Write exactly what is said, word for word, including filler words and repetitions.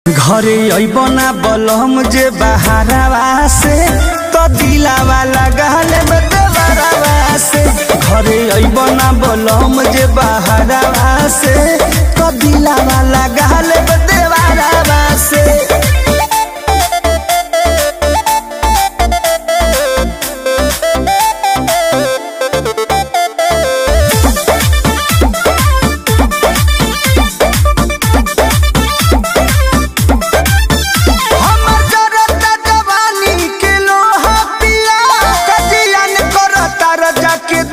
घरे अइबना बलम जे बहारवा से तो दिलावा लगाल देवरवा से। घरे अइबना बलम जे बहारवा से तो दिलावा लगाल देवरवा से।